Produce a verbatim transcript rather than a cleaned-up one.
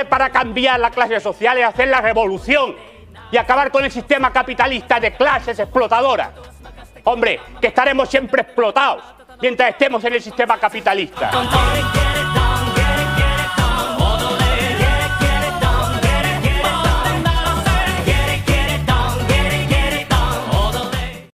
para cambiar la clase social es hacer la revolución y acabar con el sistema capitalista de clases explotadoras. Hombre, que estaremos siempre explotados mientras estemos en el sistema capitalista.